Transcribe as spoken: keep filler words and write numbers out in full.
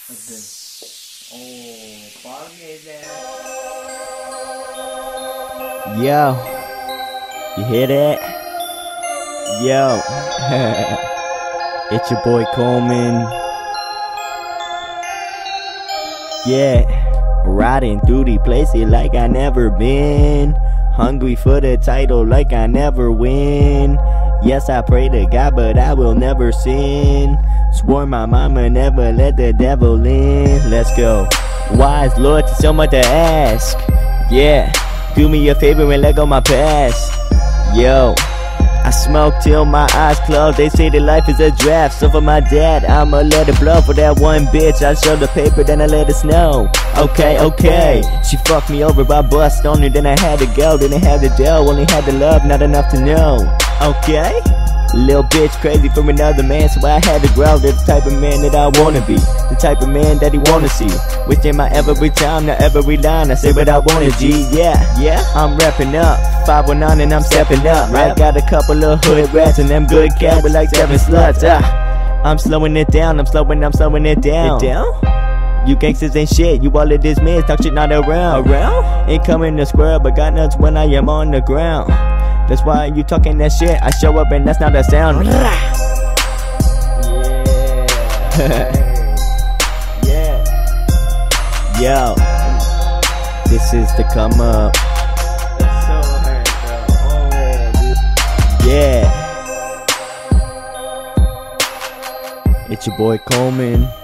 What's this? Oh, foggy there. Yo, you hear that? Yo, it's your boy Coleman. Yeah, riding through the places like I never been. Hungry for the title like I never win. Yes, I pray to God, but I will never sin. Swore my mama never let the devil in. Let's go. Wise Lord, to so much to ask. Yeah, do me a favor and let go my past. Yo, I smoke till my eyes close. They say that life is a draft, so for my dad, I'ma let it blow. For that one bitch, I show the paper, then I let it snow. Okay, okay, she fucked me over, I bust on her, then I had to go. Didn't have the dough, only had the love, not enough to know. Okay, little bitch crazy from another man, so I had to grow. That's the type of man that I wanna be, the type of man that he wanna see. Within my every time, not every line, I say what I wanna, G. Yeah, yeah, I'm rapping up five one nine and I'm stepping up. I got a couple of hood rats and them good cats with like seven sluts. Ah, I'm slowing it down, I'm slowing, I'm slowing it down. It down? You gangsters ain't shit, you all of this man talk shit not around. Around? Ain't coming to square, but got nuts when I am on the ground. That's why you talking that shit, I show up and that's not a sound. Yeah. Yeah. Yo, this is the come up. Yeah, it's your boy Coleman.